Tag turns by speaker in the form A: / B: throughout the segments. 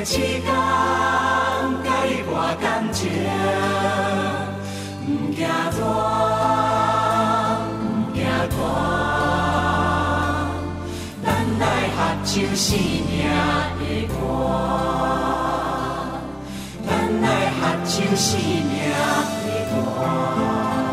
A: 时间，甲你博感情，不惊热，不惊寒，咱来合唱生命的歌，咱来合唱生命的歌。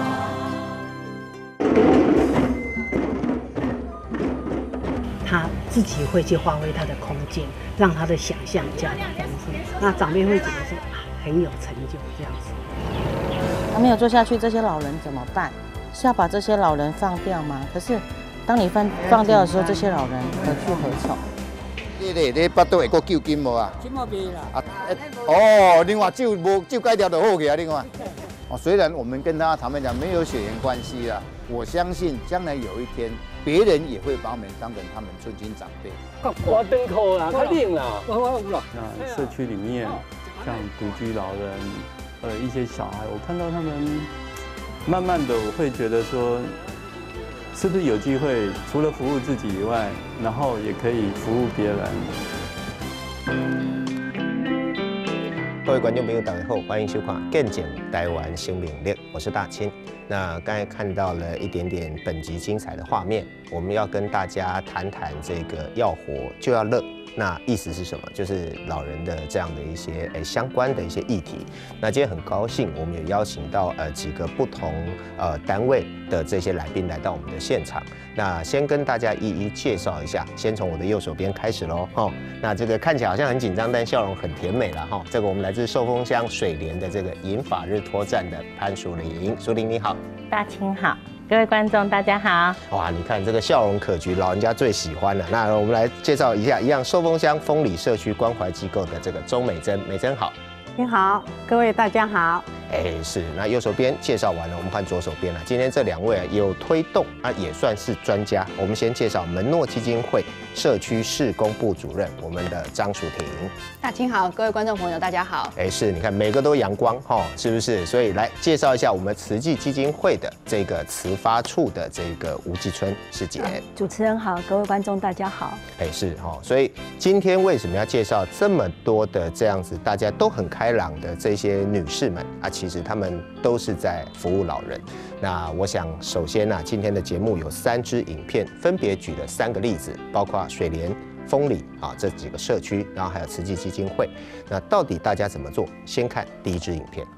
B: 他自己会去发挥他的空间，让他的想象加大丰富。那长辈会觉得说很有成就这样子。
C: 还没有做下去，这些老人怎么办？是要把这些老人放掉吗？可是当你放掉的时候，这些老人何去何从？
D: 你巴肚会够救金无啊？
C: 金无俾啦。
D: 哦，另外酒戒掉就好去啊，另外。哦，虽然我们跟他谈判讲没有血缘关系啊，我相信将来有一天，别人也会把我们当成他们尊亲长辈。
E: 我登口啦，快点啦！
F: 那社区里面，像独居老人，一些小孩，我看到他们，慢慢的我会觉得说，是不是有机会，除了服务自己以外，然后也可以服务别人。
G: 各位观众朋友，大家好，欢迎收看《见证台湾生命力》，我是大清。那刚才看到了一点点本集精彩的画面，我们要跟大家谈谈这个要活就要乐。那意思是什么？就是老人的这样的一些相关的一些议题。那今天很高兴，我们也邀请到几个不同单位的这些来宾来到我们的现场。那先跟大家一一介绍一下，先从我的右手边开始喽。那这个看起来好像很紧张，但笑容很甜美了哈。这个我们来自寿丰乡水莲的这个银发日托站的潘淑玲，淑玲你好，
C: 大清好。各位观众，大家好！
G: 哇，你看这个笑容可掬，老人家最喜欢了。那我们来介绍一下，一样寿丰乡丰里社区关怀机构的这个周美珍，美珍好。
B: 你好，各位大家好。
G: 是，那右手边介绍完了，我们换左手边了。今天这两位有推动也算是专家。我们先介绍门诺基金会社区事工部主任，我们的张淑婷。
H: 大清好，各位观众朋友，大家好。
G: 是，你看每个都阳光是不是？所以来介绍一下我们慈济基金会的这个慈发处的这个吴继春师姐。
I: 主持人好，各位观众大家好。
G: 是所以今天为什么要介绍这么多的这样子大家都很开朗的这些女士们其实她们都是在服务老人。那我想首先今天的节目有3支影片，分别举了3个例子，包括水莲、丰里这几个社区，然后还有慈济基金会。那到底大家怎么做？先看第1支影片。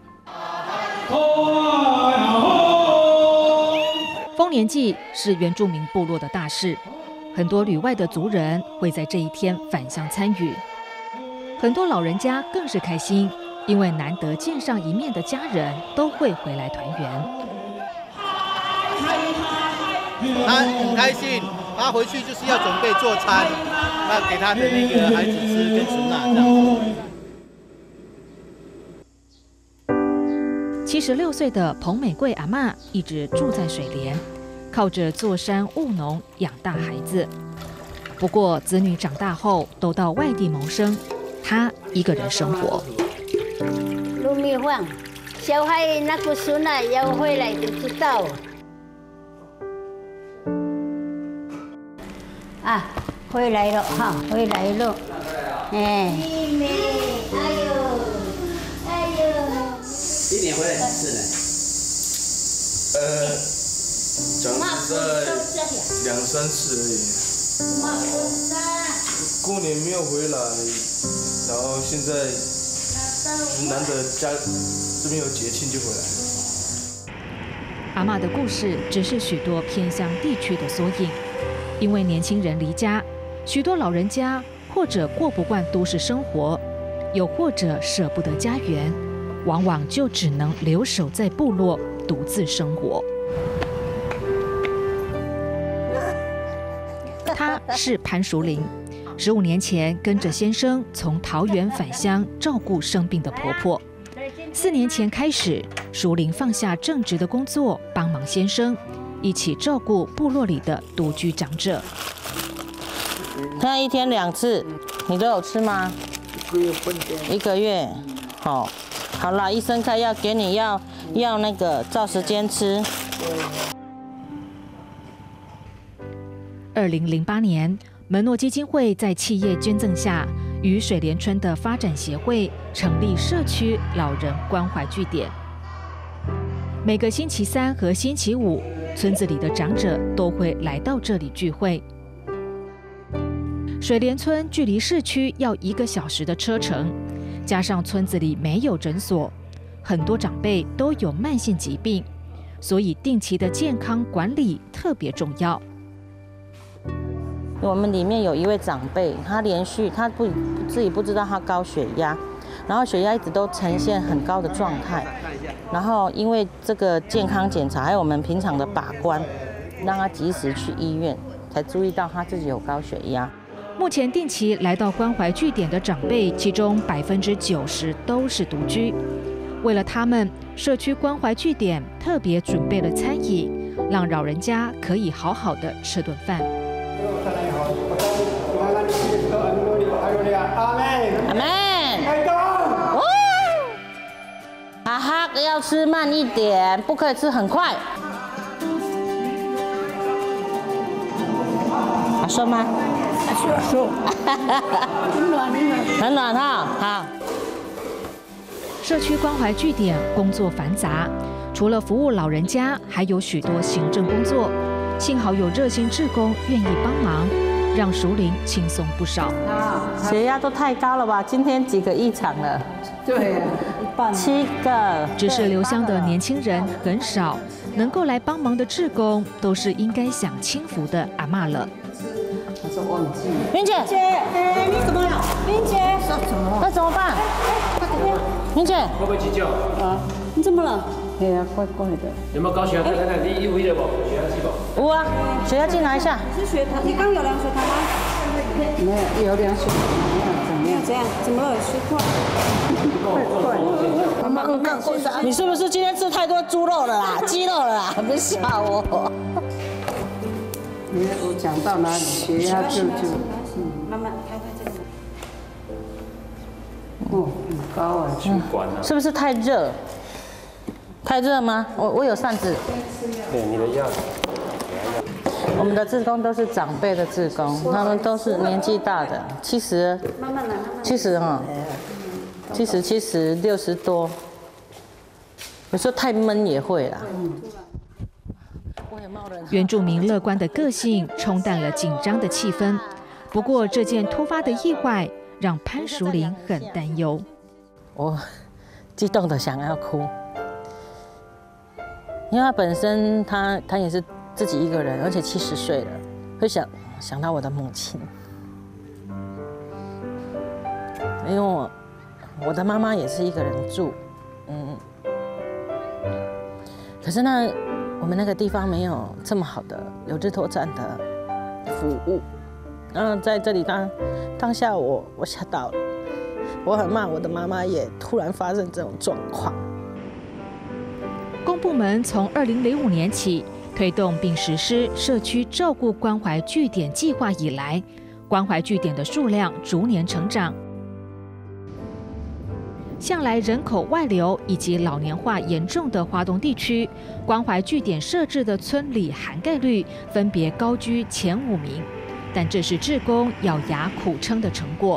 J: 丰年祭是原住民部落的大事，很多旅外的族人会在这一天返乡参与，很多老人家更是开心，因为难得见上一面的家人都会回来团圆。
K: 他很开心，他回去就是要准备做餐，那给他的那个孩子吃跟孙啊这样。
J: 76岁的彭美贵阿嬷一直住在水莲，靠着做山务农养大孩子。不过子女长大后都到外地谋生，她一个人生活。
L: 卤米饭，小孩那个孙啊要回来就知道。回来了哈，回来了。妹妹，哎呦。
K: 一年回来几次呢？
M: 讲实在2-3次而已。过年没有回来，然后现在难得家这边有节庆就回来。
J: 阿嬷的故事只是许多偏乡地区的缩影，因为年轻人离家，许多老人家或者过不惯都市生活，又或者舍不得家园，往往就只能留守在部落独自生活。她是潘淑玲，15年前跟着先生从桃园返乡照顾生病的婆婆。4年前开始，淑玲放下正职的工作，帮忙先生，一起照顾部落里的独居长者。
C: 那1天2次，你都有吃吗？1个月，好了，医生开药给你，要那个照时间吃。
J: 2008年，门诺基金会在企业捐赠下， 与水莲村的发展协会成立社区老人关怀据点。每个星期三和星期五，村子里的长者都会来到这里聚会。水莲村距离市区要1个小时的车程，加上村子里没有诊所，很多长辈都有慢性疾病，所以定期的健康管理特别重要。
C: 我们里面有一位长辈，他自己不知道他高血压，然后血压一直都呈现很高的状态，然后因为这个健康检查还有我们平常的把关，让他及时去医院，才注意到他自己有高血压。
J: 目前定期来到关怀据点的长辈，其中90%都是独居。为了他们，社区关怀据点特别准备了餐饮，让老人家可以好好的吃顿饭。
C: 阿妹，哈哈，要吃慢一点，不可以吃很快。酸吗？酸，很暖哈。好。
J: 社区关怀据点工作繁杂，除了服务老人家，还有许多行政工作。幸好有热心志工愿意帮忙，让熟龄轻松不少。
C: 血压都太高了吧？今天几个异常了？
I: 对，7
J: 个。只是留乡的年轻人很少，能够来帮忙的志工都是应该享清福的阿嬷了。
C: 云姐，
L: 你怎么了？云姐，
C: 那怎么办？云姐，
E: 会不会急救？
I: 啊，你怎么了？哎呀，怪怪的。
E: 有没有高血压？看看你有了不？血压计不？
C: 有啊，血压计拿一下。
L: 是血糖，你刚有量血糖吗？
I: 没有量血糖，
L: 没有这样，怎么了？虚块。
C: 你是不是今天吃太多猪肉了啦？鸡肉了啦？别笑我。
I: 我讲到哪里，血压就
L: 慢慢开这个。
I: 哦，很高啊，去管了。
C: 是不是太热？太热吗？我有扇子。
F: 对，你的药。
C: 我们的志工都是长辈的志工，他们都是年纪大的，70哈，70、60多。有时候太闷也会啦。
J: 原住民乐观的个性冲淡了紧张的气氛，不过这件突发的意外让潘淑玲很担忧。
C: 我激动的想要哭，因为他本身他也是自己一个人，而且70岁了，会想到我的母亲，因为我的妈妈也是一个人住，可是我们那个地方没有这么好的有日托站的服务，然后在这里当下我吓到了，我很骂我的妈妈也突然发生这种状况。
J: 公部门从2005年起推动并实施社区照顾关怀据点计划以来，关怀据点的数量逐年成长。向来人口外流以及老年化严重的花东地区，关怀据点设置的村里涵盖率分别高居前5名，但这是志工咬牙苦撑的成果。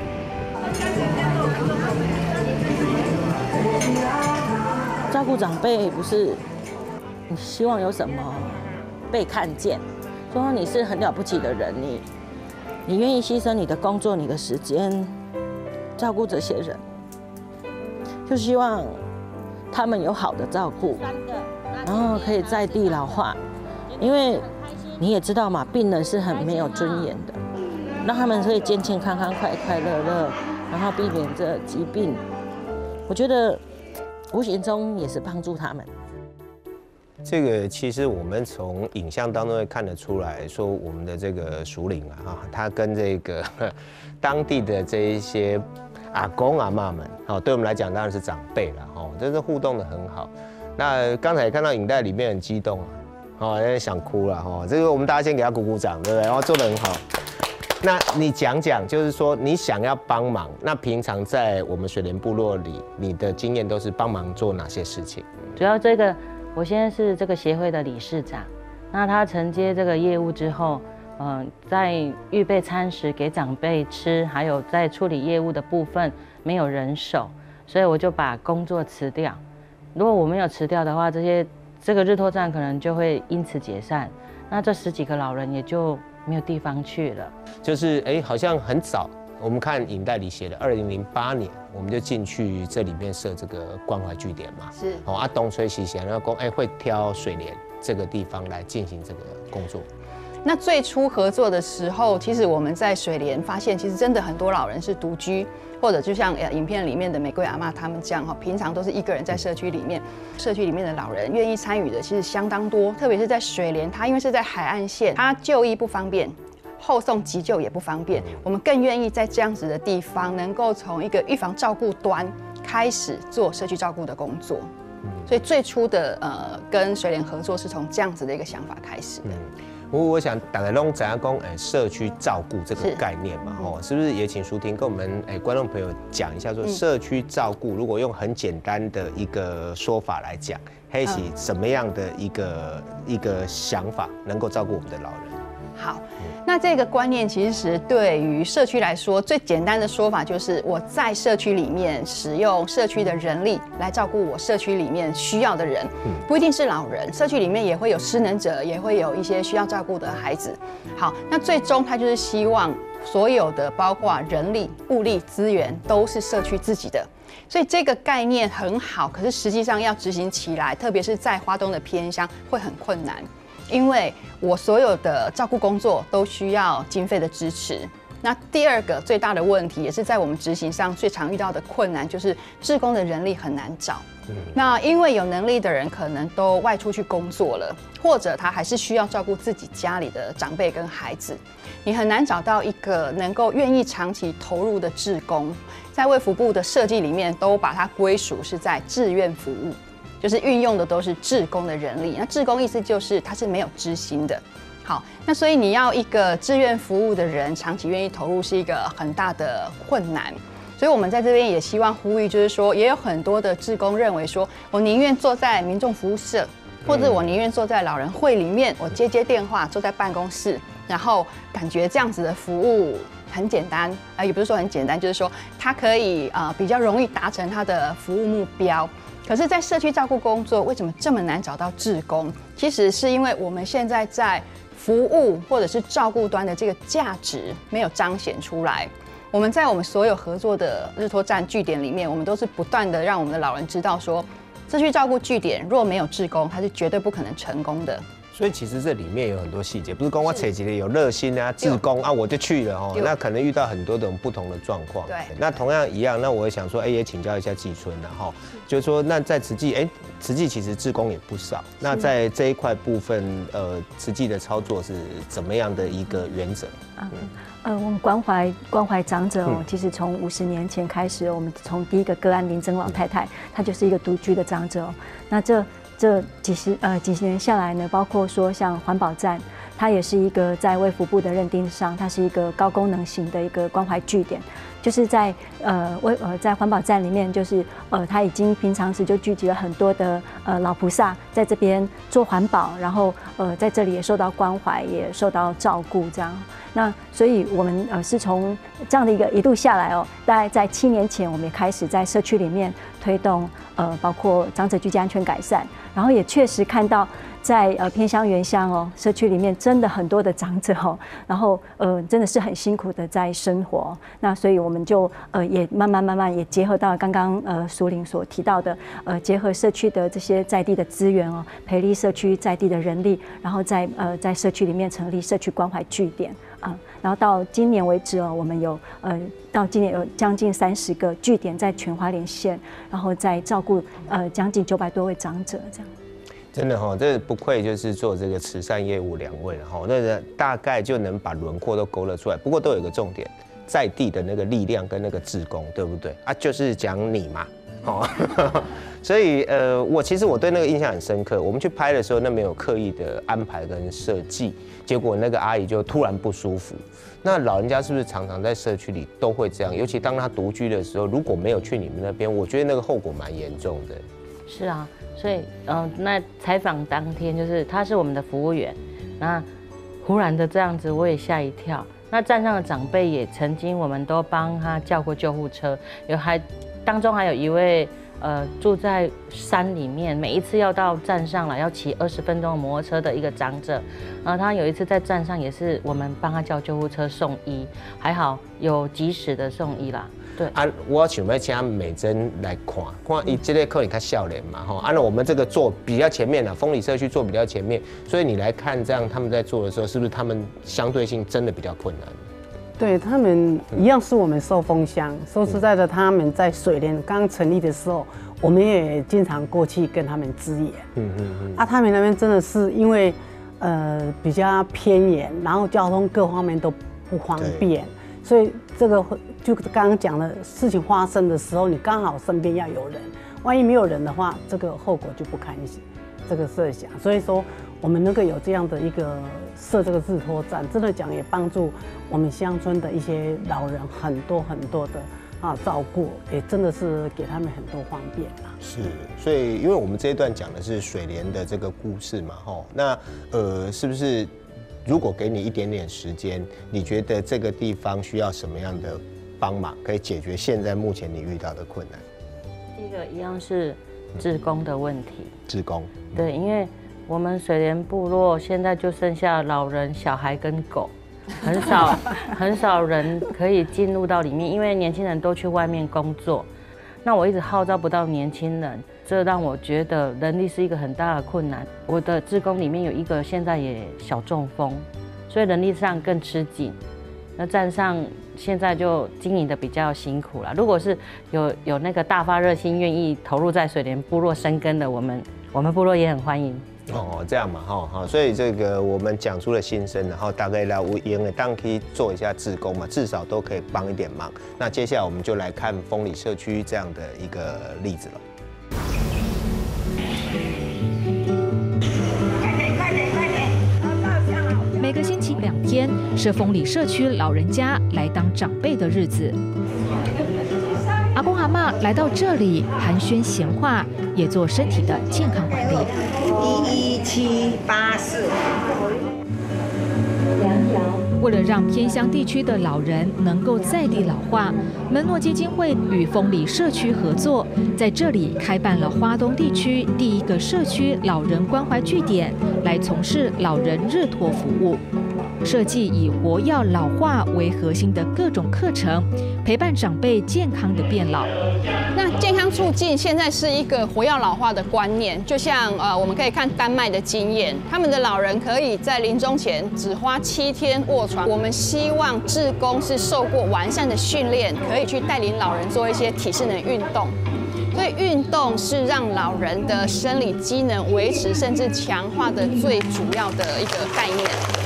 C: 照顾长辈不是你希望有什么被看见，说你是很了不起的人，你愿意牺牲你的工作、你的时间照顾这些人。就希望他们有好的照顾，然后可以在地老化，因为你也知道嘛，病人是很没有尊严的，让他们可以健健康康、快快乐乐，然后避免这疾病。我觉得无形中也是帮助他们。
G: 这个其实我们从影像当中会看得出来，说我们的这个属灵他跟这个当地的这一些阿公阿嬷们，对我们来讲当然是长辈了，真是互动的很好。那刚才看到影带里面很激动有点想哭了这个我们大家先给他鼓鼓掌，对不对？然后做得很好。那你讲讲，就是说你想要帮忙，那平常在我们水莲部落里，你的经验都是帮忙做哪些事情？
C: 主要我现在是这个协会的理事长，那他承接这个业务之后， 在预备餐食给长辈吃，还有在处理业务的部分没有人手，所以我就把工作辞掉。如果我没有辞掉的话，这个日托站可能就会因此解散，那这10几个老人也就没有地方去了。
G: 就是好像很早，我们看影带里写的2008年，我们就进去这里面设这个关怀据点嘛。
H: 是。
G: 东吹西想，然后会挑水莲这个地方来进行这个工作。
H: 那最初合作的时候，其实我们在水莲发现，其实真的很多老人是独居，或者就像影片里面的玫瑰阿嬷他们这样哈，平常都是一个人在社区里面。社区里面的老人愿意参与的其实相当多，特别是在水莲，它因为是在海岸线，它就医不方便，后送急救也不方便，我们更愿意在这样子的地方，能够从一个预防照顾端开始做社区照顾的工作。所以最初的跟水莲合作是从这样子的一个想法开始的。
G: 我想大家都知道讲社区照顾这个概念嘛，是不是也请淑婷跟我们观众朋友讲一下，说社区照顾如果用很简单的一个说法来讲，还是什么样的一个想法能够照顾我们的老人？
H: 好，那这个观念其实对于社区来说，最简单的说法就是我在社区里面使用社区的人力来照顾我社区里面需要的人，不一定是老人，社区里面也会有失能者，也会有一些需要照顾的孩子。好，那最终他就是希望所有的包括人力、物力、资源都是社区自己的。所以这个概念很好，可是实际上要执行起来，特别是在花东的偏乡会很困难。因为我所有的照顾工作都需要经费的支持。那第二个最大的问题，也是在我们执行上最常遇到的困难，就是志工的人力很难找。那因为有能力的人可能都外出去工作了，或者他还是需要照顾自己家里的长辈跟孩子，你很难找到一个能够愿意长期投入的志工。在卫福部的设计里面，都把它归属是在志愿服务。就是运用的都是志工的人力，那志工意思就是他是没有支薪的。好，那所以你要一个志愿服务的人长期愿意投入是一个很大的困难。所以我们在这边也希望呼吁，就是说也有很多的志工认为说，我宁愿坐在民众服务社，或者我宁愿坐在老人会里面，我接电话，坐在办公室，然后感觉这样子的服务很简单，也不是说很简单，就是说他可以比较容易达成他的服务目标。可是，在社区照顾工作，为什么这么难找到志工？其实是因为我们现在在服务或者是照顾端的这个价值没有彰显出来。我们在我们所有合作的日托站据点里面，我们都是不断的让我们的老人知道说，社区照顾据点若没有志工，它是绝对不可能成功的。
G: 所以其实这里面有很多细节，不是跟我扯几个有热心啊、志工啊，我就去了哦。那可能遇到很多种不同的状况。
H: 对。
G: 那同样一样，那我也想说，也请教一下季春然后就是说，那在慈济，慈济其实志工也不少。那在这一块部分，慈济的操作是怎么样的一个原则？
N: 我们关怀长者其实从50年前开始，我们从第一个个案林珍老太太，她就是一个独居的长者那这几十年下来呢，包括说像环保站，它也是一个在卫福部的认定上，它是一个高功能型的一个关怀据点，就是在在环保站里面，就是它已经平常时就聚集了很多的老菩萨在这边做环保，然后在这里也受到关怀，也受到照顾这样。那所以我们是从这样的一路下来大概在7年前，我们也开始在社区里面推动包括长者居家安全改善，然后也确实看到在偏乡原乡社区里面真的很多的长者然后真的是很辛苦的在生活。那所以我们就也慢慢也结合到刚刚淑玲所提到的结合社区的这些在地的资源培力社区在地的人力，然后在社区里面成立社区关怀据点然后到今年为止我们有到今年有将近30个据点在全花莲县，然后在照顾将近900多位长者这样。
G: 真的这不愧就是做这个慈善业务2位那大概就能把轮廓都勾勒出来。不过都有一个重点，在地的那个力量跟那个志工，对不对就是讲你嘛所以其实我对那个印象很深刻。我们去拍的时候，那没有刻意的安排跟设计，结果那个阿姨就突然不舒服。那老人家是不是常常在社区里都会这样？尤其当他独居的时候，如果没有去你们那边，我觉得那个后果蛮严重的。
C: 是啊，所以那采访当天就是他是我们的服务员，那忽然的这样子，我也吓一跳。那站上的长辈也曾经，我们都帮他叫过救护车，当中还有一位住在山里面，每一次要到站上来要骑20分钟的摩托车的一个长者，他有一次在站上也是我们帮他叫救护车送医，还好有及时的送医啦。对
G: 啊，我想要请美珍来看伊这个可能较少年嘛吼，按照我们这个做比较前面啦，丰里社区做比较前面，所以你来看这样他们在做的时候，是不是他们相对性真的比较困难？
B: 对他们一样是我们受封箱。说实在的，他们在水莲刚成立的时候，我们也经常过去跟他们支援。他们那边真的是因为比较偏远，然后交通各方面都不方便，所以这个就刚刚讲的事情发生的时候，你刚好身边要有人，万一没有人的话，这个后果就不堪这个设想。所以说，我们能够有这样的一个设这个日托站，真的讲也帮助我们乡村的一些老人很多的照顾，也真的是给他们很多方便啦。
G: 是，所以因为我们这一段讲的是水莲的这个故事嘛，吼，那是不是如果给你一点点时间，你觉得这个地方需要什么样的帮忙，可以解决现在目前你遇到的困难？
C: 第一个一样是志工的问题。
G: 志工，
C: 对，因为我们水莲部落现在就剩下老人、小孩跟狗，很少人可以进入到里面，因为年轻人都去外面工作。那我一直号召不到年轻人，这让我觉得人力是一个很大的困难。我的志工里面有一个现在也小中风，所以人力上更吃紧。那站上现在就经营的比较辛苦了。如果是有那个大发热心，愿意投入在水莲部落生根的，我们部落也很欢迎。
G: 哦，这样嘛，哈，所以这个我们讲出了心声，然后大概来有闲的当可以做一下志工嘛，至少都可以帮一点忙。那接下来我们就来看丰里社区这样的一个例子了。
J: 每个星期2天是丰里社区老人家来当长辈的日子。阿公阿嬷来到这里寒暄闲话，也做身体的健康管理。11784。为了让偏乡地区的老人能够在地老化，门诺基金会与丰里社区合作，在这里开办了花东地区第一个社区老人关怀据点，来从事老人日托服务。设计以活跃老化为核心的各种课程，陪伴长辈健康的变老。
H: 那健康促进现在是一个活跃老化的观念，就像我们可以看丹麦的经验，他们的老人可以在临终前只花7天卧床。我们希望志工是受过完善的训练，可以去带领老人做一些体适能运动。所以运动是让老人的生理机能维持甚至强化的最主要的一个概念。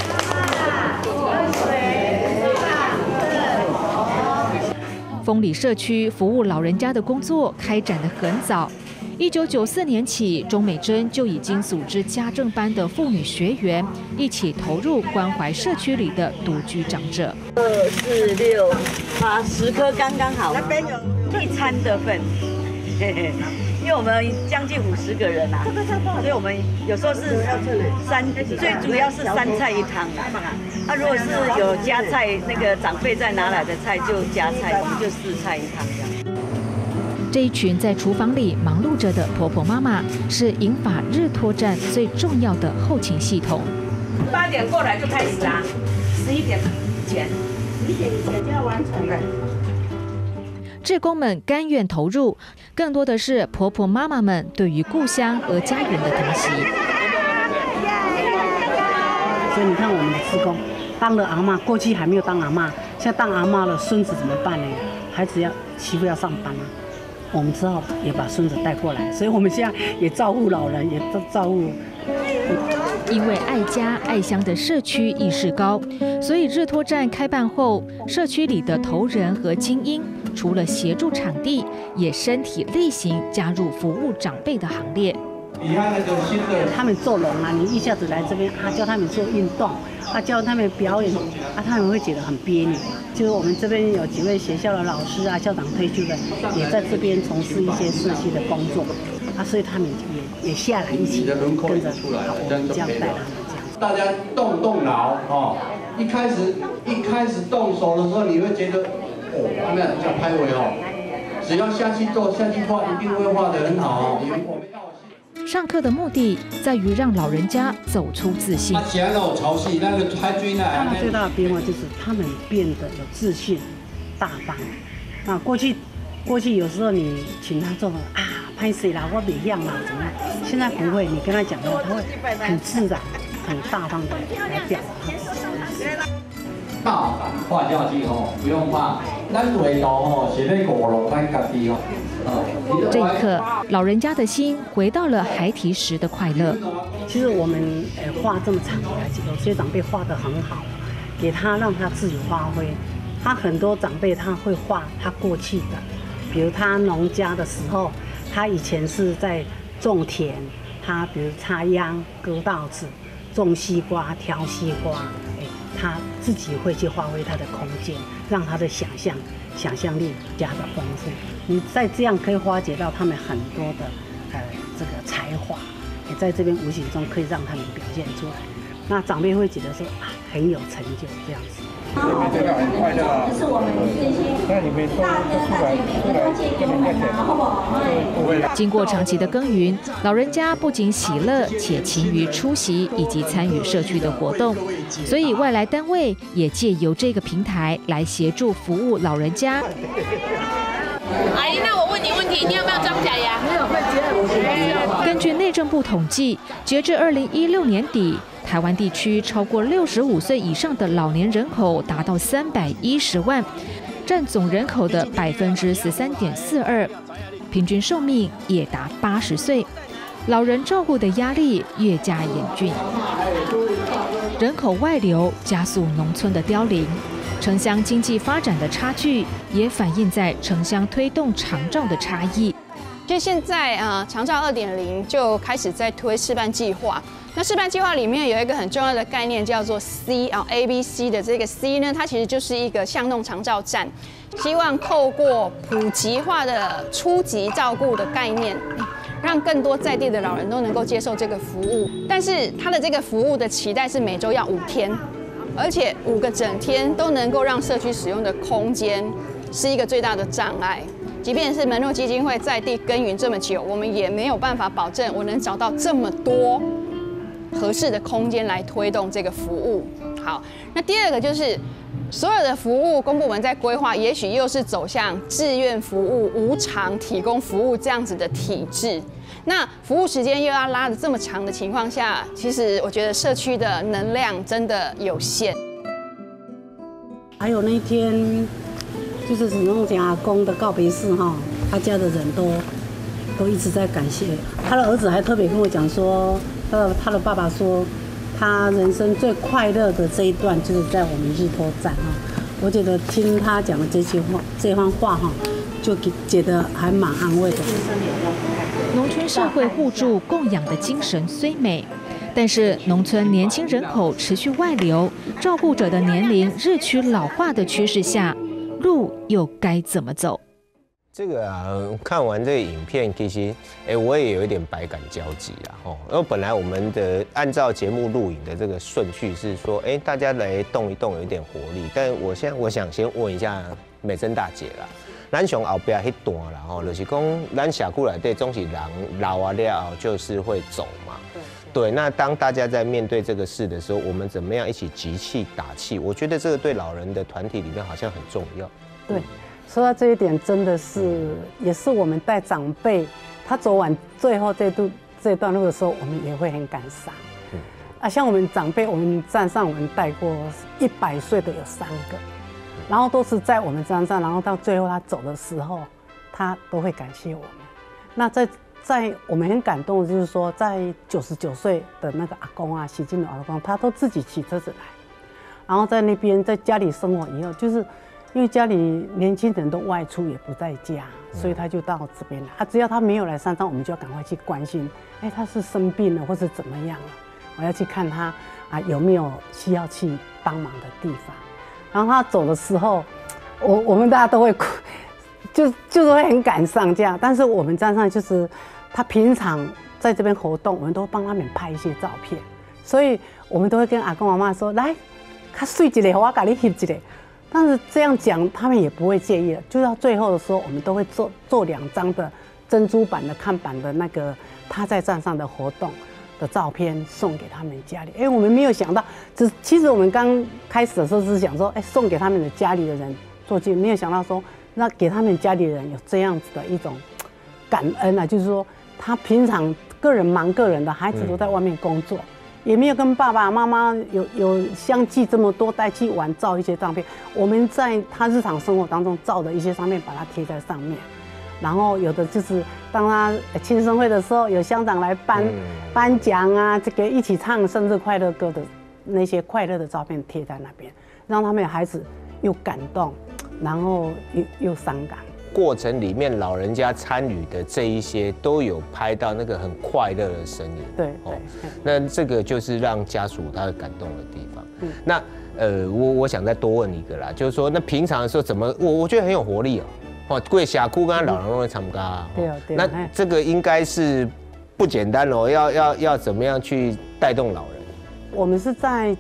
J: 丰里社区服务老人家的工作开展得很早，1994年起，钟美珍就已经组织家政班的妇女学员一起投入关怀社区里的独居长者。
O: 2、4、6、8、10颗刚刚好，那边有一餐的份。因为我们将近50个人啊，所以我们有时候是最主要是3菜1汤啦。如果是有加菜，那个长辈再拿来的菜就加菜，我们就4菜1汤这样。
J: 这一群在厨房里忙碌着的婆婆妈妈，是银发日托站最重要的后勤系统。
O: 8点过来就开始啦，11点前，11点以前就要完成了。
J: 志工们甘愿投入，更多的是婆婆妈妈们对于故乡和家园的疼惜。
B: 所以你看我们的志工当了阿嬷，过去还没有当阿嬷，现在当阿嬷了，孙子怎么办呢？孩子媳妇要上班啊，我们只好也把孙子带过来，所以我们现在也照顾老人，也照顾。
J: 因为爱家爱乡的社区意识高，所以日托站开办后，社区里的头人和精英除了协助场地，也身体力行加入服务长辈的行列。
B: 他们做龙啊，你一下子来这边教他们做运动，教他们表演，他们会觉得很别扭。就是我们这边有几位学校的老师啊，校长退休的，也在这边从事一些社区的工作，所以他们也下来一起跟着我们这样带他们这样。
P: 大家动脑哦。一开始动手的时候，你会觉得哦，那叫拍尾哦，只要下去做下去画，一定会画得很好哦。我们要
J: 上课的目的在于让老人家走出自信。
P: 他讲了潮汐，那个海追呢？
B: 他们最大的变化就是他们变得有自信、大方。那过去有时候你请他做拍谁啦，我不一样啦，怎么样？现在不会，你跟他讲的，他会很自然、很大方的来表达。
E: 大胆画下去不用怕，咱画图是要鼓励咱家己
J: 这一刻，老人家的心回到了孩提时的快乐。
B: 其实我们画这么长的，有些长辈画得很好，给他让他自己发挥。他很多长辈他会画他过去的，比如他农家的时候，他以前是在种田，他比如插秧、割稻子、种西瓜、挑西瓜，他自己会去发挥他的空间，让他的想象力加的丰富。你再这样可以化解到他们很多的这个才华，也在这边无形中可以让他们表现出来。那长辈会觉得说很有成就这样子。
Q: 你们这个很快乐啊！这是我们这些那你们都出来跟人家讲，
J: 经过长期的耕耘，老人家不仅喜乐，且勤于出席以及参与社区的活动，所以外来单位也借由这个平台来协助服务老人家。
R: 阿姨，那我问你问题，你有没有装假牙？没有，会接。
J: 根据内政部统计，截至2016年底，台湾地区超过65岁以上的老年人口达到310万，占总人口的13.42%，平均寿命也达80岁，老人照顾的压力越加严峻。人口外流加速农村的凋零，城乡经济发展的差距也反映在城乡推动长照的差异。
H: 就现在长照2.0就开始在推示范计划。那示范计划里面有一个很重要的概念，叫做 ABC 的这个 C 呢，它其实就是一个巷弄长照站，希望透过普及化的初级照顾的概念，让更多在地的老人都能够接受这个服务。但是它的这个服务的期待是每周要5天，而且5个整天都能够让社区使用的空间是一个最大的障碍。即便是门诺基金会在地耕耘这么久，我们也没有办法保证我能找到这么多合适的空间来推动这个服务。好，那第二个就是所有的服务公部门在规划，也许又是走向志愿服务、无偿提供服务这样子的体制。那服务时间又要拉得这么长的情况下，其实我觉得社区的能量真的有限。
B: 还有那一天，就是沈仲祥阿公的告别式哈，他家的人都一直在感谢他的儿子，还特别跟我讲说，他的爸爸说，他人生最快乐的这一段就是在我们日托站哈。我觉得听他讲的这番话哈，就觉得还蛮安慰的。
J: 农村社会互助共养的精神虽美，但是农村年轻人口持续外流，照顾者的年龄日趋老化的趋势下，路又该怎么走？
G: 这个看完这个影片，其实我也有一点百感交集啦因为本来我们的按照节目录影的这个顺序是说，大家来动一动，有一点活力。但我想先问一下美珍大姐啦，咱从后边那段啦就是讲咱社区内底总是人老啊了就是会走嘛。对，那当大家在面对这个事的时候，我们怎么样一起集气打气？我觉得这个对老人的团体里面好像很重要。
B: 对，说到这一点，真的是也是我们带长辈，他走完最后这段路的时候，我们也会很感伤。像我们长辈，我们站上我们带过100岁的有3个，然后都是在我们站上，然后到最后他走的时候，他都会感谢我们。那在我们很感动的就是说，在99岁的那个阿公啊，习近的阿公，他都自己骑车子来，然后在那边在家里生活以后，就是因为家里年轻人都外出也不在家，所以他就到这边来。只要他没有来山上，我们就要赶快去关心，他是生病了或是怎么样了，我要去看他有没有需要去帮忙的地方。然后他走的时候，我们大家都会哭，就是会很感伤这样。但是我们站上就是他平常在这边活动，我们都帮他们拍一些照片， 所以我们都会跟阿公阿嬷说，来，较水一个，我给你翕一个。但是这样讲，他们也不会介意了。就到最后的时候，我们都会做2张的珍珠版的看板的那个他在站上的活动的照片送给他们家里。我们没有想到，其实我们刚开始的时候是想说，送给他们的家里的人做纪念，没有想到说，那给他们家里人有这样子的一种感恩啊，就是说他平常个人忙个人的，孩子都在外面工作。也没有跟爸爸妈妈有相继这么多带去玩，照一些照片。我们在他日常生活当中照的一些照片，把它贴在上面。然后有的就是当他庆生会的时候，有乡长来颁奖啊，这个一起唱生日快乐歌的那些快乐的照片贴在那边，让他们的孩子又感动，然后又伤感。
G: 过程里面，老人家参与的这一些都有拍到那个很快乐的身影。
B: 对，
G: 那这个就是让家属他感动的地方。那我想再多问一个啦，就是说，那平常的时候怎么？我觉得很有活力哦。贵峡谷跟老人都会参加。对。那这个应该是不简单哦，要怎么样去带动老人？
B: 我们是在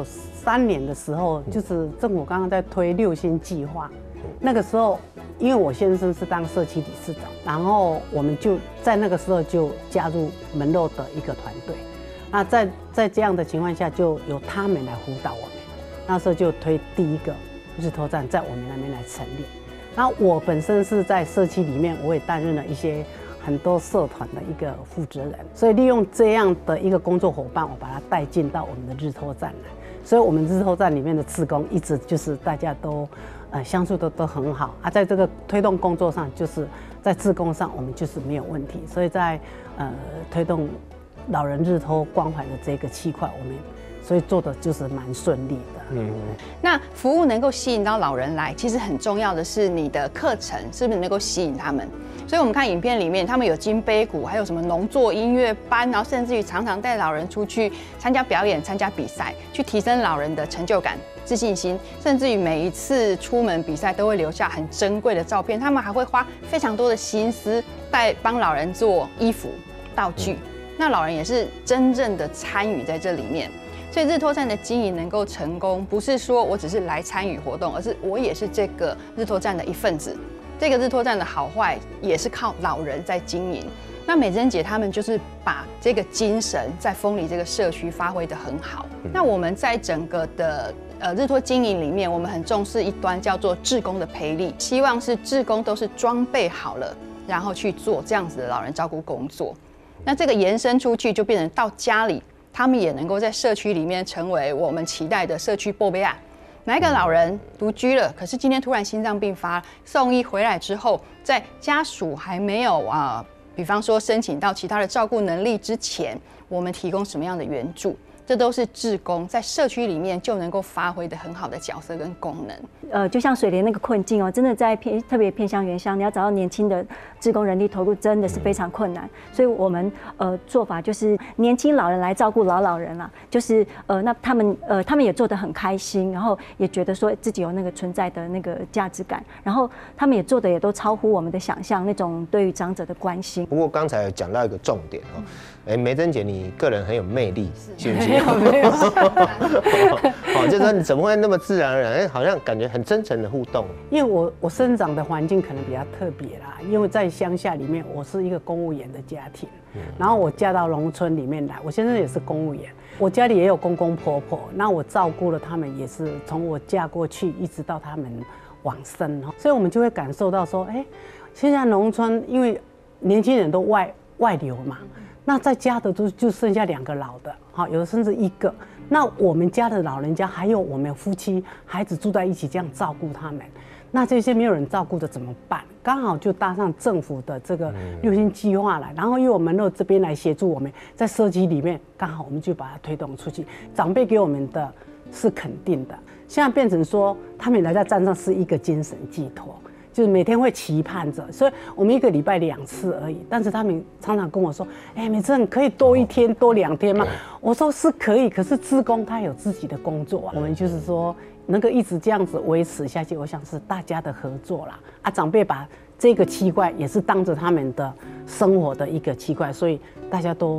B: 93年的时候，就是政府刚刚在推6星计划。那个时候，因为我先生是当社区理事长，然后我们就在那个时候就加入门肉的一个团队。那在这样的情况下，就由他们来辅导我们。那时候就推第一个日托站在我们那边来成立。那我本身是在社区里面，我也担任了很多社团的一个负责人，所以利用这样的一个工作伙伴，我把他带进到我们的日托站来。所以我们日托站里面的志工一直就是大家都相处都很好啊，在这个推动工作上，就是在志工上我们就是没有问题，所以在推动老人日托关怀的这个区块，我们所以做的就是蛮顺利的。
H: 那服务能够吸引到老人来，其实很重要的是你的课程是不是能够吸引他们。所以我们看影片里面，他们有金杯鼓，还有什么农作音乐班，然后甚至于常常带老人出去参加表演、参加比赛，去提升老人的成就感、自信心，甚至于每一次出门比赛都会留下很珍贵的照片。他们还会花非常多的心思帮老人做衣服、道具，那老人也是真正的参与在这里面。所以日托站的经营能够成功，不是说我只是来参与活动，而是我也是这个日托站的一份子。这个日托站的好坏也是靠老人在经营。那美珍姐他们就是把这个精神在丰里这个社区发挥得很好。那我们在整个的日托经营里面，我们很重视一端叫做志工的培力，希望是志工都是装备好了，然后去做这样子的老人照顾工作。那这个延伸出去，就变成到家里，他们也能够在社区里面成为我们期待的社区宝贝啊。哪一个老人独居了，可是今天突然心脏病发，送医回来之后，在家属还没有比方说申请到其他的照顾能力之前，我们提供什么样的援助？这都是志工在社区里面就能够发挥的很好的角色跟功能。
N: 就像水莲那个困境真的在特别偏乡原乡，你要找到年轻的志工人力投入真的是非常困难。所以我们做法就是年轻老人来照顾老人啦，就是那他们也做得很开心，然后也觉得说自己有那个存在的那个价值感，然后他们也做的也都超乎我们的想象，那种对于长者的关心。
G: 不过刚才有讲到一个重点梅珍姐你个人很有魅力，信不信？
B: 没有。
G: 就是说你怎么会那么自然而然？好像感觉很真诚的互动。
B: 因为我生长的环境可能比较特别啦，因为在乡下里面，我是一个公务员的家庭，然后我嫁到农村里面来，我先生也是公务员，我家里也有公公婆婆，那我照顾了他们，也是从我嫁过去一直到他们往生，所以我们就会感受到说，现在农村因为年轻人都外流嘛。那在家的就剩下2个老的，有的甚至1个。那我们家的老人家还有我们夫妻孩子住在一起，这样照顾他们。那这些没有人照顾的怎么办？刚好就搭上政府的这个6星计划来，然后由我们门肉这边来协助我们，在社区里面，刚好我们就把它推动出去。长辈给我们的是肯定的，现在变成说他们来在站上是一个精神寄托。就是每天会期盼着，所以我们1个礼拜2次而已。但是他们常常跟我说：“美珍可以多1天、多2天吗？”我说是可以，可是志工他有自己的工作啊。我们就是说能够一直这样子维持下去，我想是大家的合作啦。长辈把这个区块也是当着他们的生活的一个区块，所以大家都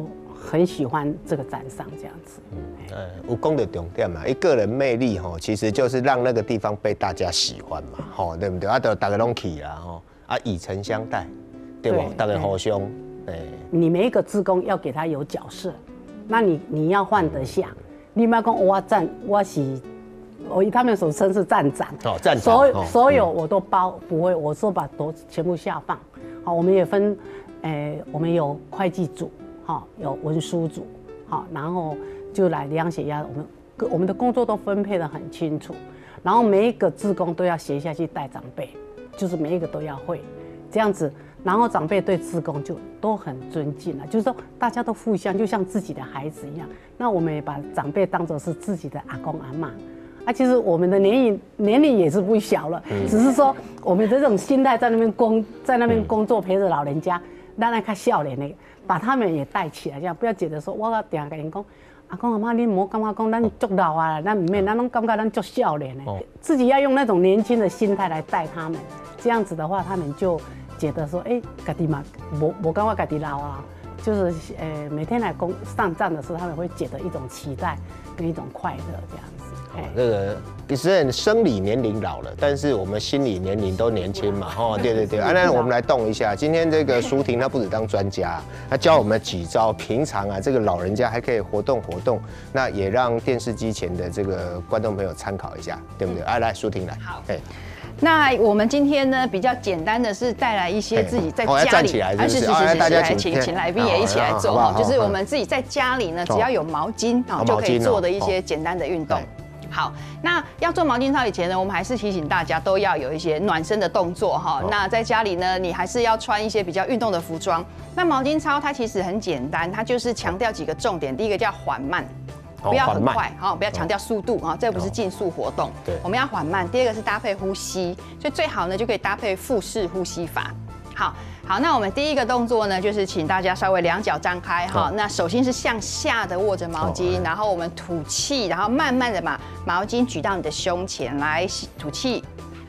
B: 很喜欢这个站上这样子。
G: 有讲到重点嘛，一个人魅力吼，其实就是让那个地方被大家喜欢嘛，吼，对不对？就大家拢去啦，吼，以诚相待，对不？大家互相，
B: 你每一个志工要给他有角色，那你要换得下，你不要讲我是。他们所称是站长，
G: 站长，
B: 所有我都包，不会，我说把都全部下放。好，我们也分，我们有会计组，好，有文书组，好，然后就来量血压，我们的工作都分配得很清楚，然后每一个志工都要协下去带长辈，就是每一个都要会，这样子，然后长辈对志工就都很尊敬了，就是说大家都互相就像自己的孩子一样，那我们也把长辈当作是自己的阿公阿嬷。其实我们的年龄也是不小了，只是说我们这种心态在那边工作，陪着老人家，让他看笑脸的，把他们也带起来，这样不要觉得说我定跟人讲，阿公阿妈你莫感觉讲咱足老啊，咱唔免，咱拢感觉咱足笑脸的，自己要用那种年轻的心态来带他们，这样子的话，他们就觉得说，家己嘛，无感觉家己老啊，就是每天来上站的时候，他们会觉得一种期待跟一种快乐这样子。
G: 这个虽然生理年龄老了，但是我们心理年龄都年轻嘛，对。那我们来动一下。今天这个淑婷她不止当专家，她教我们几招，平常这个老人家还可以活动，那也让电视机前的这个观众朋友参考一下，对不对？来，淑婷来。
H: 好。那我们今天呢比较简单的是带来一些自己在家里，
G: 站起来是
H: 大家请来宾也一起来做哈，就是我们自己在家里呢，只要有毛巾就可以做的一些简单的运动。好，那要做毛巾操以前呢，我们还是提醒大家都要有一些暖身的动作哈。那在家里呢，你还是要穿一些比较运动的服装。那毛巾操它其实很简单，它就是强调几个重点。第一个叫缓慢，不要很快，不要强调速度啊，这不是竞速活动。对，我们要缓慢。第二个是搭配呼吸，所以最好呢就可以搭配腹式呼吸法。好，那我们第一个动作呢，就是请大家稍微两脚张开哈。那手心是向下的握着毛巾，然后我们吐气，然后慢慢的把毛巾举到你的胸前来吐气。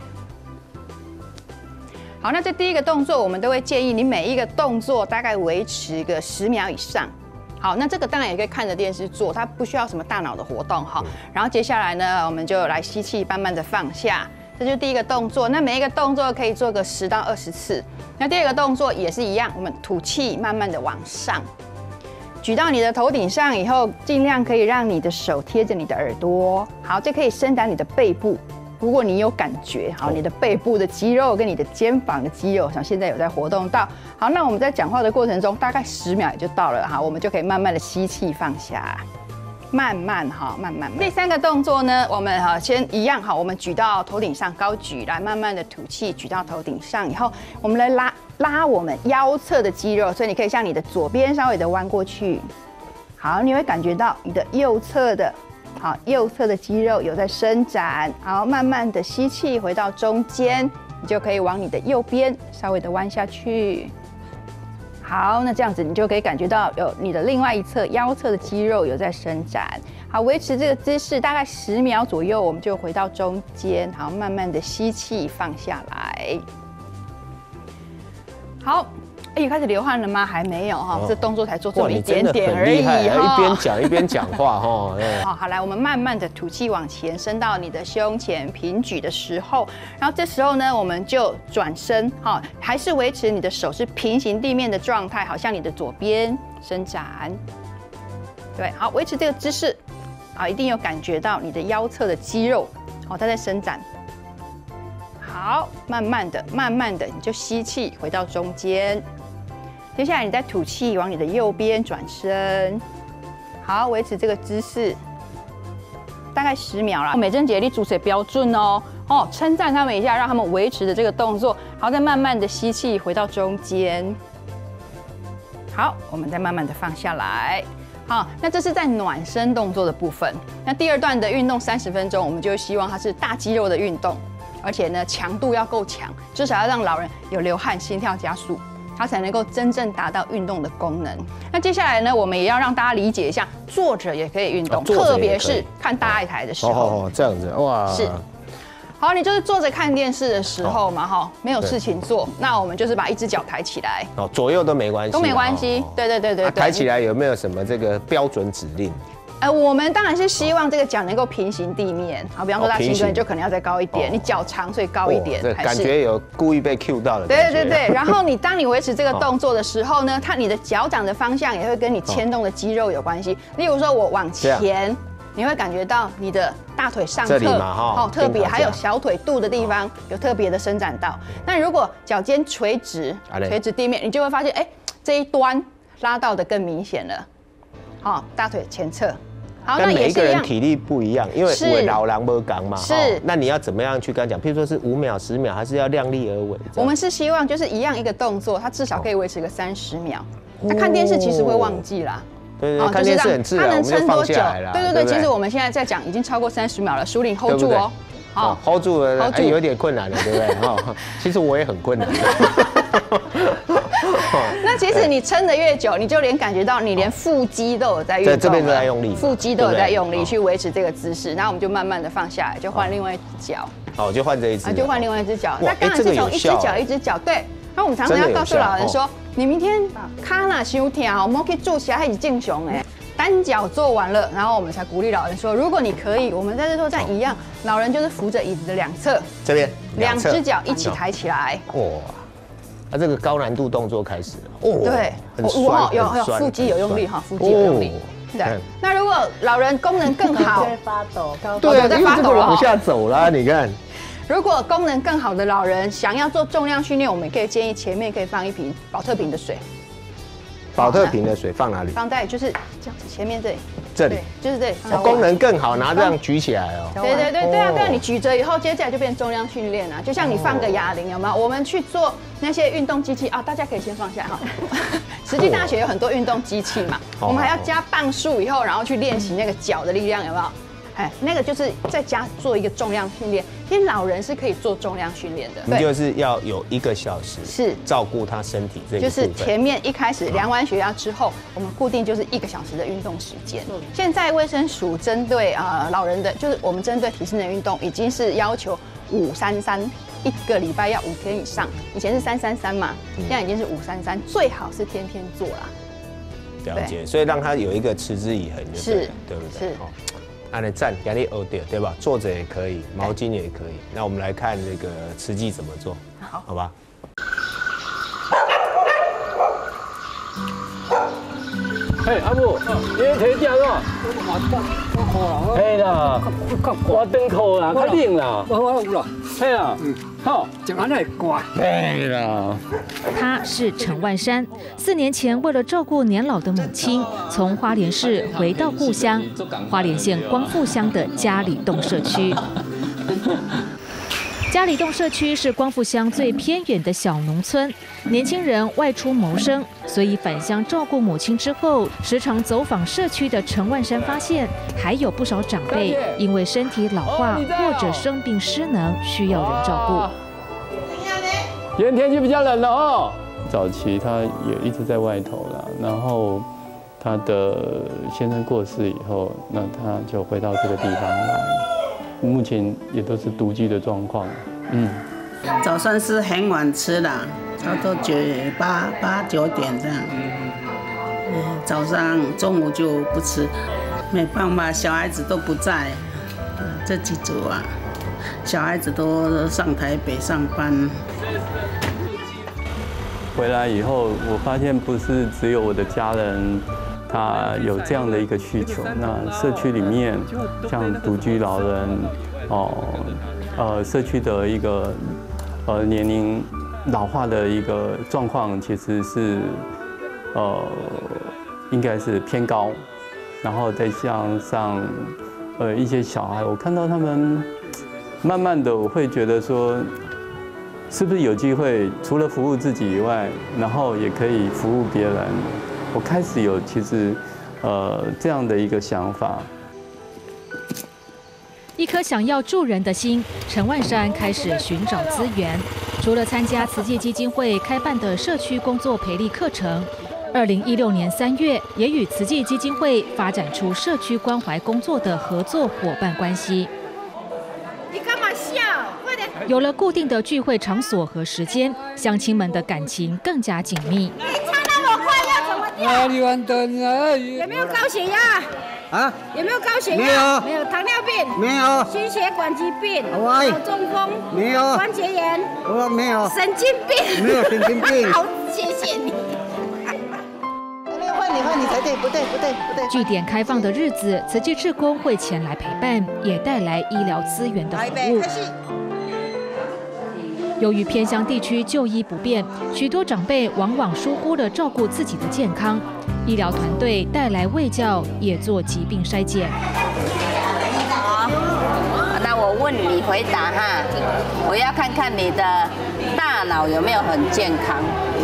H: 好，那这第一个动作，我们都会建议你每一个动作大概维持个10秒以上。好，那这个当然也可以看着电视做，它不需要什么大脑的活动哈。然后接下来呢，我们就来吸气，慢慢的放下。这就是第一个动作，那每一个动作可以做个10到20次。那第二个动作也是一样，我们吐气，慢慢的往上，举到你的头顶上以后，尽量可以让你的手贴着你的耳朵。好，这可以伸展你的背部。如果你有感觉，好，你的背部的肌肉跟你的肩膀的肌肉，像现在有在活动到。好，那我们在讲话的过程中，大概10秒也就到了。好，我们就可以慢慢的吸气放下。慢慢。第三个动作呢，我们先一样我们举到头顶上，高举来，慢慢的吐气，举到头顶上以后，我们来拉我们腰侧的肌肉，所以你可以向你的左边稍微的弯过去。好，你会感觉到你的右侧的肌肉有在伸展。好，慢慢的吸气回到中间，你就可以往你的右边稍微的弯下去。好，那这样子你就可以感觉到有你的另外一侧腰侧的肌肉有在伸展。好，维持这个姿势大概10秒左右，我们就回到中间。好，慢慢的吸气放下来。好，开始流汗了吗？还没有哈，这动作才做这么一点点而已哈。
G: 一边讲一边讲话哈。
H: 好，来，我们慢慢的吐气往前伸到你的胸前，平举的时候，然后这时候呢，我们就转身，还是维持你的手是平行地面的状态，好，向你的左边伸展。对，好，维持这个姿势，好，一定有感觉到你的腰侧的肌肉，它在伸展。好，慢慢的，你就吸气回到中间。接下来你再吐气，往你的右边转身。好，维持这个姿势，大概10秒啦。美珍姐，你主持标准哦，称赞他们一下，让他们维持的这个动作。好，再慢慢的吸气，回到中间。好，我们再慢慢的放下来。好，那这是在暖身动作的部分。那第二段的运动30分钟，我们就希望它是大肌肉的运动，而且呢强度要够强，至少要让老人有流汗、心跳加速。它才能够真正达到运动的功能。那接下来呢，我们也要让大家理解一下，坐着也可以运动，特别是看大爱台的时候。
G: 这样子哇。
H: 是。 好，你就是坐着看电视的时候嘛，哈，没有事情做，那我们就是把一只脚抬起来，
G: 哦，左右都没关系，
H: 都没关系。对。
G: 抬起来有没有什么这个标准指令？
H: 我们当然是希望这个脚能够平行地面。好，比方说大秦哥，你就可能要再高一点，你脚长所以高一点。
G: 感觉有故意被 Q 到了。
H: 对。然后当你维持这个动作的时候呢，你的脚掌的方向也会跟你牵动的肌肉有关系。例如说我往前。你会感觉到你的大腿上侧特别，还有小腿肚的地方有特别的伸展到。那如果脚尖垂直地面，你就会发现，这一端拉到的更明显了。好，大腿前侧。好，
G: 那每一个人体力不一样，因为我老狼不刚嘛。
H: 是。
G: 那你要怎么样去跟他讲？譬如说是5秒、10秒，还是要量力而为？
H: 我们是希望就是一样一个动作，它至少可以维持个30秒。他看电视其实会忘记啦。
G: 对，看电视很自然，我们就放下来了。
H: 对，其实我们现在在讲已经超过30秒了，淑玲 hold 住哦。
G: 好 ，hold 住了，有点困难了，对不对？哈，其实我也很困难。
H: 那其实你撑得越久，你就感觉到你连腹肌都有在运动，
G: 这边都在用力，
H: 腹肌都有在用力去维持这个姿势。然后我们就慢慢的放下来，就换另外一只脚。
G: 哦，就换这一只，
H: 就换另外一只脚。那当然是从一只脚，对。那我们常常要告诉老人说，你明天脚哪伤痛，莫去做下还是正常的。单脚做完了，然后我们才鼓励老人说，如果你可以，我们在这做站一样，老人就是扶着椅子的2侧，
G: 这边
H: 2只脚一起抬起来。
G: 哇，那这个高难度动作开始了。哦，
H: 对，有腹肌有用力哈，腹肌有用力。对，那如果老人功能更好，
L: 发抖，
G: 对，因为这个往下走啦，你看。
H: 如果功能更好的老人想要做重量训练，我们可以建议前面可以放一瓶保特瓶的水。
G: 保特瓶的水放哪里？
H: 放在就是这样子前面这里。
G: 这里
H: 就是这里。
G: 功能更好，拿这样举起来哦。
H: 对啊！你举着以后，接下来就变重量训练了。就像你放个哑铃，有没有？我们去做那些运动机器啊，大家可以先放下哈。实际大学有很多运动机器嘛，我们还要加磅数以后，然后去练习那个脚的力量，有没有？那个就是在家做一个重量训练，因为老人是可以做重量训练的。
G: 你就是要有1个小时，
H: 是
G: 照顾他身体这个部分。
H: 就是前面一开始量完血压之后，我们固定就是1个小时的运动时间。现在卫生署针对老人的，就是我们针对体适能运动，已经是要求533，1个礼拜要5天以上。以前是333嘛，现在已经是533，最好是天天做啦。
G: 了解，所以让他有一个持之以恒，是，对不对？是。按你站，给你凹掉，对吧？坐着也可以，毛巾也可以。那我们来看这个慈济怎么做，好吧？
Q: 嘿，阿母，你咧提点哦？嘿啦，我长裤啦，较冷啦。我有啦。嘿啦，好，就安尼挂。嘿啦。
J: 他是陈万山，4年前为了照顾年老的母亲，从花莲市回到故乡花莲县光复乡的嘉里洞社区。嘉里洞社区是光复乡最偏远的小农村，年轻人外出谋生，所以返乡照顾母亲之后，时常走访社区的陈万山发现，还有不少长辈因为身体老化或者生病失能，需要人照顾。
Q: 今天天气比较冷了哦。
F: 早期他也一直在外头啦，然后他的先生过世以后，那他就回到这个地方来。目前也都是独居的状况，
I: 早上是很晚吃的，差不多8、9点这样。早上、中午就不吃，没办法，小孩子都不在，这几组啊，小孩子都上台北上班。
F: 回来以后，我发现不是只有我的家人。他有这样的一个需求，那社区里面像独居老人，社区的一个年龄老化的一个状况，其实是应该是偏高，然后再像上一些小孩，我看到他们慢慢的，我会觉得说，是不是有机会除了服务自己以外，然后也可以服务别人。我开始有其实，这样的一个想法。
J: 一颗想要助人的心，陈万山开始寻找资源。除了参加慈济基金会开办的社区工作培力课程，2016年3月也与慈济基金会发展出社区关怀工作的合作伙伴关系。
R: 你干嘛笑？
J: 有了固定的聚会场所和时间，乡亲们的感情更加紧密。
L: 你唱那么快要怎么跳？有没有高血压？啊？有没有高血压？没有。没有糖尿病？没有。心血管疾病？脑中风？没有。关节炎？我没有。神经病？没有神经病。好，谢谢你。
S: 换你才对，不对。
J: 据点开放的日子，慈济志工会前来陪伴，也带来医疗资源的服务。由于偏乡地区就医不便，许多长辈往往疏忽了照顾自己的健康。医疗团队带来卫教，也做疾病筛检。
T: 好，那我问你回答哈，我要看看你的大脑有没有很健康。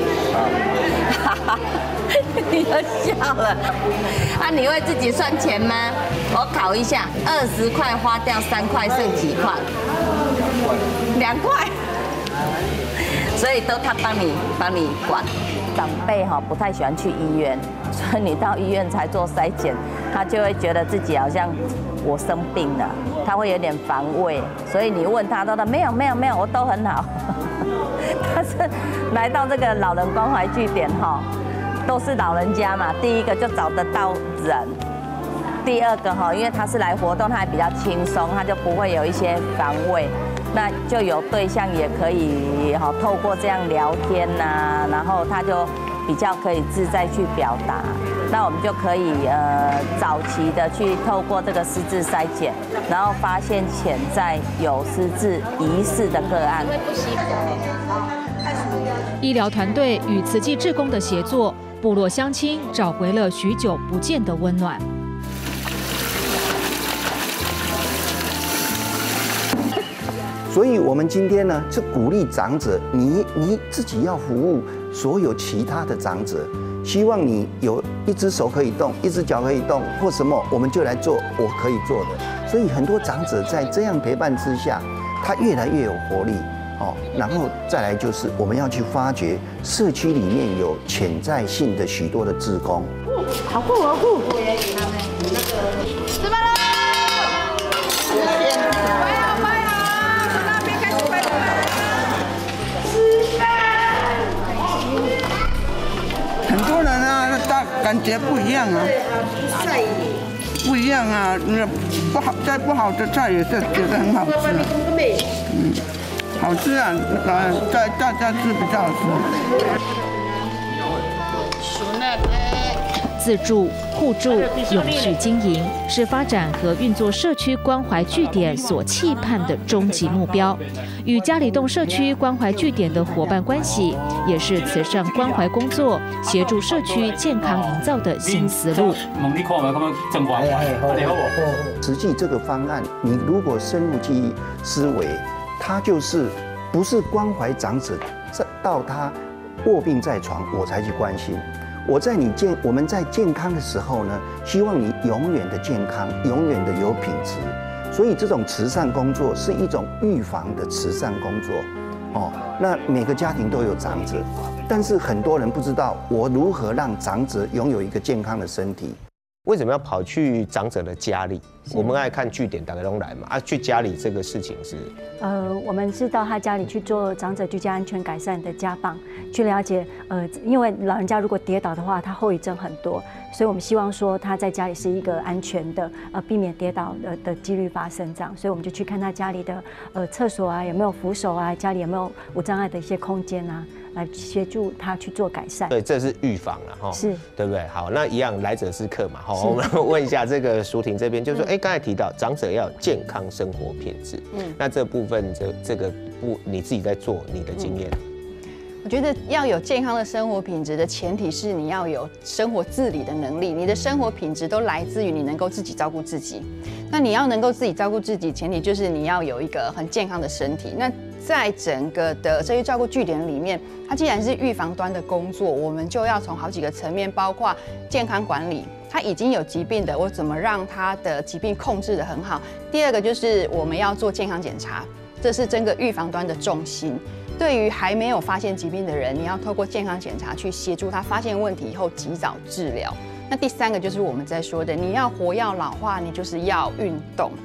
T: 你又笑了。啊，你会自己算钱吗？我考一下，20块花掉3块，剩几块？2块。所以都他帮你管。长辈不太喜欢去医院，所以你到医院才做筛检，他就会觉得自己好像我生病了，他会有点防卫。所以你问他，他说没有，我都很好。但是来到这个老人关怀据点都是老人家嘛，第一个就找得到人，第二个因为他是来活动，他还比较轻松，他就不会有一些防卫。那就有对象也可以透过这样聊天呐，然后他就比较可以自在去表达。那我们就可以早期的去透过这个失智筛检，然后发现潜在有失智疑似的个案。
J: 医疗团队与慈济志工的协作，部落乡亲找回了许久不见的温暖。
U: 所以，我们今天呢，是鼓励长者，你自己要服务所有其他的长者。希望你有一只手可以动，一只脚可以动，或什么，我们就来做我可以做的。所以，很多长者在这样陪伴之下，他越来越有活力。然后再来就是我们要去发掘社区里面有潜在性的许多的志工。
L: 好酷，好酷！我也给他们那个吃饭喽！
S: 很多人啊，他感觉不一样啊，不一样啊。不好的菜也是觉得很好吃。好吃啊，在大家吃比较好吃。
J: 自助、互助、永续经营，是发展和运作社区关怀据点所期盼的终极目标。与嘉里洞社区关怀据点的伙伴关系，也是慈善关怀工作协助社区健康营造的新思路。
U: 实际这个方案，你如果深入记忆思维，它就是不是关怀长者，到他卧病在床我才去关心。我们在健康的时候呢，希望你永远的健康，永远的有品质。所以这种慈善工作是一种预防的慈善工作。那每个家庭都有长者，但是很多人不知道我如何让长者拥有一个健康的身体。
G: 为什么要跑去长者的家里？我们爱看据点，大家都来嘛。去家里这个事情是，
N: 我们是到他家里去做长者居家安全改善的家访，去了解，因为老人家如果跌倒的话，他后遗症很多，所以我们希望说他在家里是一个安全的，避免跌倒的几率发生这样，所以我们就去看他家里的厕所啊，有没有扶手啊，家里有没有无障碍的一些空间啊。来协助他去做改善，
G: 对，这是预防了哈，是，对不对？好，那一样来者是客嘛，好，我们问一下这个淑婷这边，就是说，刚才提到长者要健康生活品质，那这部分这个你自己在做，你的经验？
H: 我觉得要有健康的生活品质的前提是你要有生活自理的能力，你的生活品质都来自于你能够自己照顾自己。那你要能够自己照顾自己，前提就是你要有一个很健康的身体。那在整个的社区照顾据点里面，它既然是预防端的工作，我们就要从好几个层面，包括健康管理，他已经有疾病的，我怎么让他的疾病控制得很好。第二个就是我们要做健康检查，这是整个预防端的重心。对于还没有发现疾病的人，你要透过健康检查去协助他发现问题以后及早治疗。那第三个就是我们在说的，你要活要老化，你就是要运动。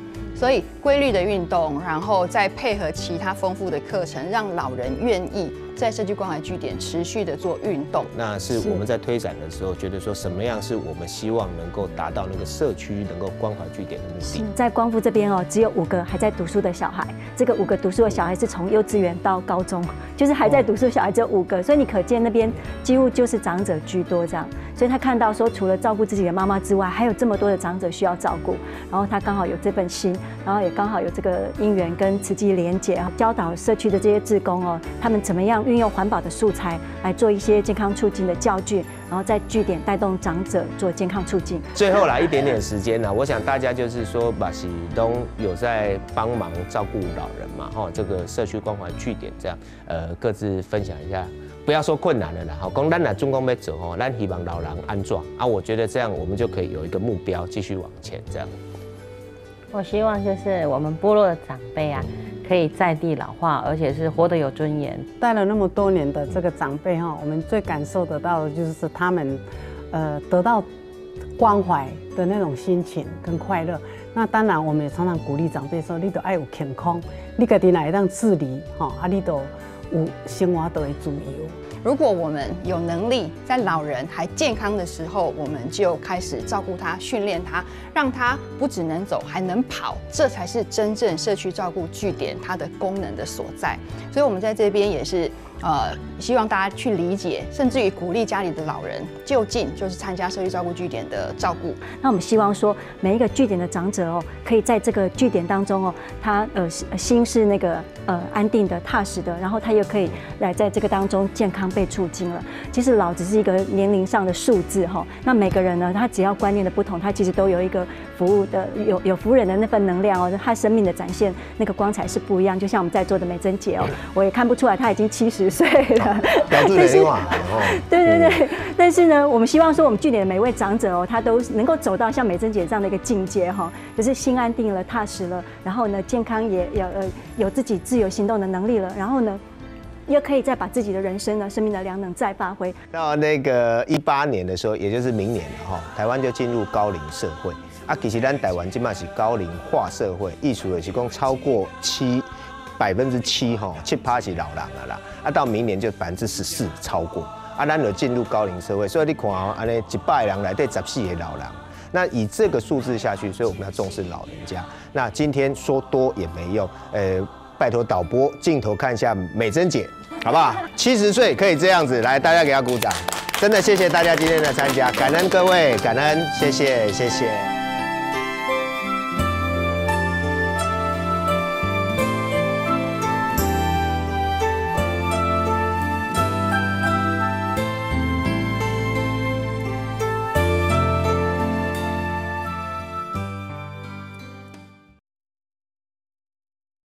H: 所以规律的运动，然后再配合其他丰富的课程，让老人愿意在社区关怀据点持续的做运动。
G: 那是我们在推展的时候，觉得说什么样是我们希望能够达到那个社区能够关怀据点的目的。
N: 在光复这边哦，只有5个还在读书的小孩，这个5个读书的小孩是从幼稚园到高中，就是还在读书的小孩只有5个，所以你可见那边几乎就是长者居多这样。所以他看到说，除了照顾自己的妈妈之外，还有这么多的长者需要照顾，然后他刚好有这份心，然后也刚好有这个因缘跟慈济连结，教导社区的这些志工哦，他们怎么样运用环保的素材来做一些健康促进的教具，然后在据点带动长者做健康促进。
G: 最后来一点点时间呢，我想大家就是说，把喜东有在帮忙照顾老人嘛，哈，这个社区关怀据点这样，各自分享一下。不要说困难了啦，好，讲咱来中共要走吼，咱希望老人安怎啊？我觉得这样我们就可以有一个目标，继续往前这样。
C: 我希望就是我们部落的长辈啊，可以在地老化，而且是活得有尊严。
B: 带了那么多年的这个长辈哈，我们最感受得到的就是他们，得到关怀的那种心情跟快乐。那当然，我们也常常鼓励长辈说，你都爱有健康，你家己哪会当自理哈，啊，你都有生活都会自由。
H: 如果我们有能力，在老人还健康的时候，我们就开始照顾他、训练他，让他不只能走，还能跑，这才是真正社区照顾据点它的功能的所在。所以，我们在这边也是希望大家去理解，甚至于鼓励家里的老人就近就是参加社区照顾据点的照顾。
N: 那我们希望说，每一个据点的长者哦，可以在这个据点当中哦，他心是那个安定的、踏实的，然后他又可以来在这个当中健康被促进了。其实老只是一个年龄上的数字哈，那每个人呢，他只要观念的不同，他其实都有一个服务的有服务人的那份能量哦，他生命的展现那个光彩是不一样。就像我们在座的美珍姐哦，我也看不出来她已经70岁了，但是对，但是呢，我们希望说我们据点的每位长者哦，他都能够走到像美珍姐这样的一个境界哈，就是心安定了、踏实了，然后呢，健康也有自己自由行动的能力了，然后呢，又可以再把自己的人生呢、生命的良能再发挥。
G: 到那个18年的时候，也就是明年了哈，台湾就进入高龄社会啊。其实咱台湾今嘛是高龄化社会，意思就是讲超过7%哈，7%是老人了啦。啊，到明年就14%超过啊，咱就进入高龄社会。所以你看哦，安尼100人内底14个老人。那以这个数字下去，所以我们要重视老人家。那今天说多也没用，拜托导播镜头看一下美珍姐，好不好？70岁可以这样子，来，大家给她鼓掌。真的谢谢大家今天的参加，感恩各位，感恩，谢谢。